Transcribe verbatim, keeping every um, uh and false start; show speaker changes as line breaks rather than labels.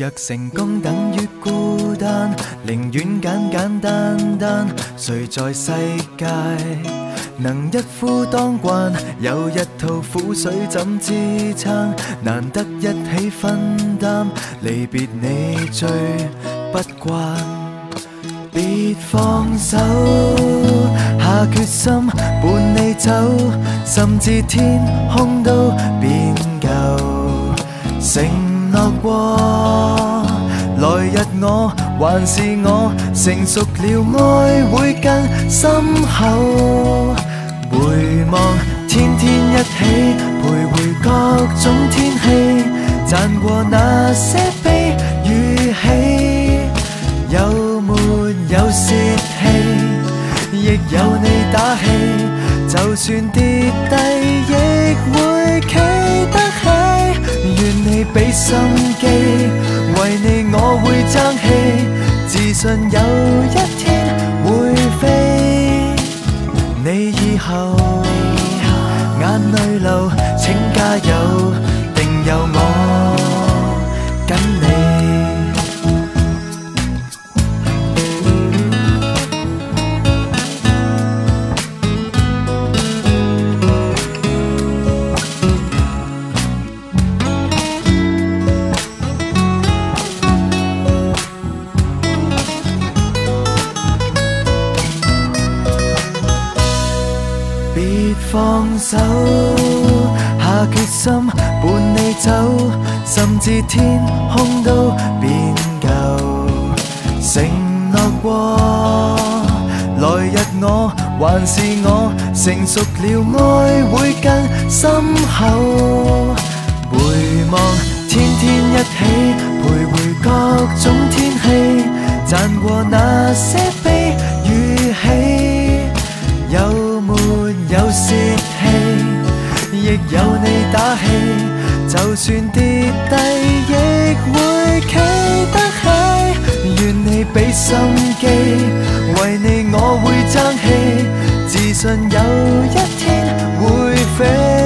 若成功等於孤單，寧願簡簡單單。誰在世界能一夫當關？有一吐苦水怎支撐？難得一起分擔，離別你最不慣。別放手，下決心伴你走，甚至天空都變舊。承諾過，來日我還是我，成熟了愛會更深厚。回望天天一起，徘徊各種天氣，賺過那些悲與喜。有沒有洩氣，亦有你打氣，就算跌低亦會企得起。願你俾心機，為你我會爭氣，自信有一天會飛。你以後眼淚流請加油，定有我跟你。別放手，下決心伴你走，甚至天空都變舊。承諾過，來日我還是我，成熟了愛會更深厚。回望天天一起，徘徊各種天氣，賺過那些悲與喜。有沒有洩氣，亦有你打氣，就算跌低亦會企得起。願你俾心機，為你我會爭氣，自信有一天會飛。